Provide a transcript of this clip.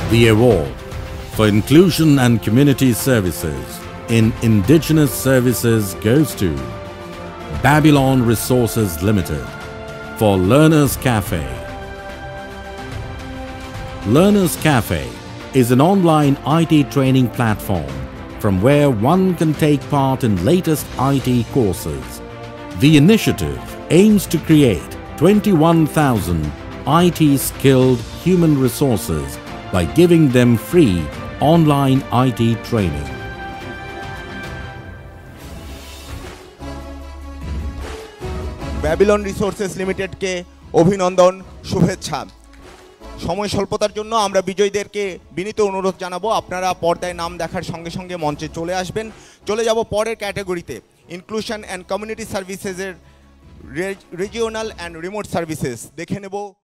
The award for Inclusion and Community Services in Indigenous Services goes to Babylon Resources Limited for LearnersCafe. LearnersCafe is an online IT training platform from where one can take part in latest IT courses. The initiative aims to create 21,000 IT skilled human resources by giving them free online IT training. Babylon Resources Limited के অভিনন্দন শুভেচ্ছা। সময় স্বল্পতার জন্য আমরা বিজয়ীদেরকে বিনীত অনুরোধ জানাবো আপনারা পর্দায় নাম দেখার সঙ্গে সঙ্গে মঞ্চে চলে আসবেন। চলে যাব পরের ক্যাটাগরিতে, ইনক্লুশন অ্যান্ড কমিউনিটি সার্ভিসেসের রিজিওনাল অ্যান্ড রিমোট সার্ভিসেস। দেখে নেব